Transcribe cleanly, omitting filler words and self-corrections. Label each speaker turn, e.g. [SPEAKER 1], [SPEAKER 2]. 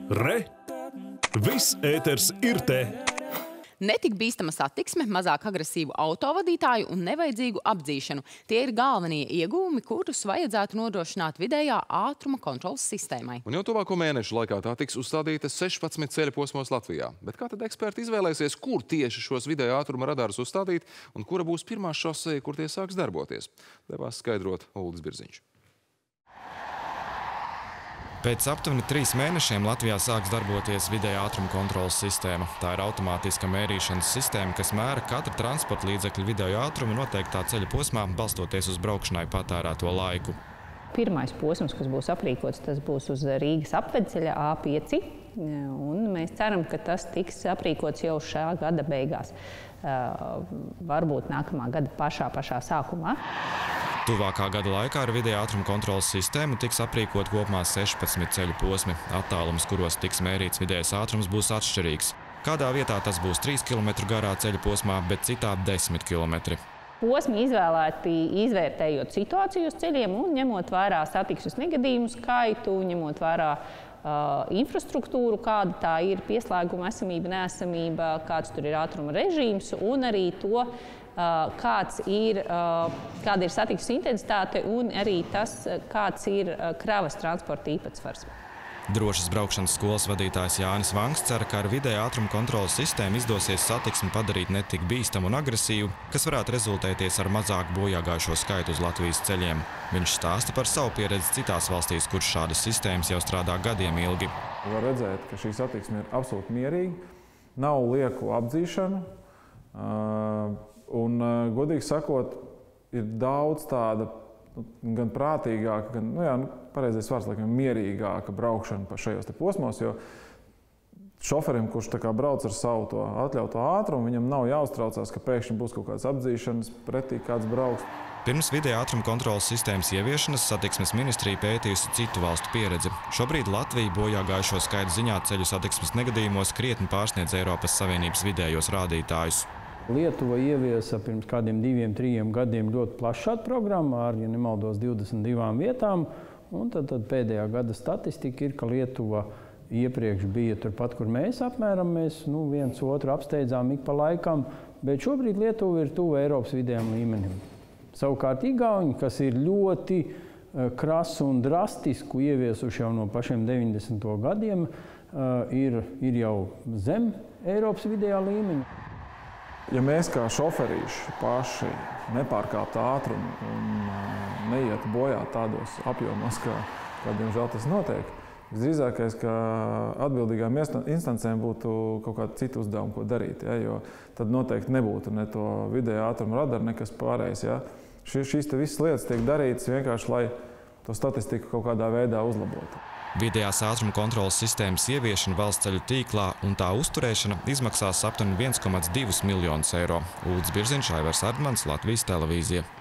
[SPEAKER 1] Re! Viss ēters ir te!
[SPEAKER 2] Netik bīstama satiksme, mazāk agresīvu autovadītāju un nevajadzīgu apdzīšanu. Tie ir galvenie iegūmi, kurus vajadzētu nodrošināt vidējā ātruma kontroles sistēmai.
[SPEAKER 3] Un jau tuvāko mēnešu laikā tā tiks uzstādīta 16 ceļa posmos Latvijā. Bet kā tad eksperti izvēlēsies, kur tieši šos vidējā ātruma radarus uzstādīt un kura būs pirmā šoseja, kur tie sāks darboties? Devās skaidrot Uldis Birziņš.
[SPEAKER 4] Pēc aptuveni 3 mēnešiem Latvijā sāks darboties vidējā ātruma kontroles sistēma. Tā ir automātiska mērīšanas sistēma, kas mēra katra transporta līdzekļa vidējo ātrumu noteiktā ceļa posmā, balstoties uz braukšanai patērēto laiku.
[SPEAKER 5] Pirmais posms, kas būs aprīkots, tas būs uz Rīgas apvedceļa A5. Un mēs ceram, ka tas tiks aprīkots jau šā gada beigās. Varbūt nākamā gada pašā sākumā.
[SPEAKER 4] Tuvākā gada laikā ar vidējā ātruma kontroles sistēmu tiks aprīkot kopumā 16 ceļu posmi. Attālums, kuros tiks mērīts vidējais ātrums, būs atšķirīgs. Kādā vietā tas būs 3 km garā ceļa posmā, bet citā 10 km.
[SPEAKER 5] Posmi izvēlēti izvērtējot situāciju uz ceļiem un ņemot vērā satiksmes negadījumu skaitu, ņemot vērā infrastruktūru, kāda tā ir, pieslēguma esamība, neesamība, kāds tur ir ātruma režīms un arī to, kāda ir satiksmes intensitāte un arī tas, kāds ir kravas transporta īpatsvars.
[SPEAKER 4] Drošas braukšanas skolas vadītājs Jānis Vangs cer, ka ar vidējā ātruma kontroles sistēmu izdosies satiksmi padarīt ne tik bīstamu un agresīvu, kas varētu rezultēties ar mazāku bojāgājušo skaitu uz Latvijas ceļiem. Viņš stāsta par savu pieredzi citās valstīs, kur šādas sistēmas jau strādā gadiem ilgi.
[SPEAKER 6] Var redzēt, ka šī satiksme ir absolūti mierīga, nav lieku apdzīšanu. Un, godīgi sakot, ir daudz tāda gan prātīgāka, gan, pareizais vārds, laikam, mierīgāka braukšana pa šajos te posmos, jo šoferim, kurš tā kā brauc ar savu to atļauto ātrumu, viņam nav jāuztraucās, ka pēkšņi būs kaut kādas apdzīšanas, pretī kāds brauks.
[SPEAKER 4] Pirms vidējā ātruma kontroles sistēmas ieviešanas satiksmes ministrija pētījusi citu valstu pieredzi. Šobrīd Latvija bojāgājušo skaitu ziņā ceļu satiksmes negadījumos krietni pārsniedz Eiropas Savienības vidējos rādītājus.
[SPEAKER 7] Lietuva ieviesa pirms kādiem 2–3 gadiem ļoti plašu šādu programmu ar, ja nemaldos, 22 vietām. Un tad pēdējā gada statistika ir, ka Lietuva iepriekš bija turpat, kur mēs apmēram. Mēs viens otru apsteidzām ik pa laikam, bet šobrīd Lietuva ir tuvu Eiropas vidējam līmenim. Savukārt Igauņi, kas ir ļoti krasu un drastisku ieviesuši jau no pašiem 90. gadiem, ir jau zem Eiropas vidējā līmeņa.
[SPEAKER 6] Ja mēs kā šoferīši paši nepārkāptu ātrumu un neietu bojā tādos apjomos, kā diemžēl tas notiek, visdrīzākais, ka atbildīgām instancēm būtu kaut kāda cita uzdevuma, ko darīt. Ja? Jo tad noteikti nebūtu ne to vidējā ātruma radaru, nekas pārējais. Ja? Šīs visas lietas tiek darītas vienkārši, lai to statistiku kaut kādā veidā uzlabotu.
[SPEAKER 4] Vidējās ātruma kontroles sistēmas ieviešana valsts ceļu tīklā un tā uzturēšana izmaksās aptuveni 1,2 miljonus eiro. Uldis Birziņš, Aivars Ardmans, Latvijas televīzija.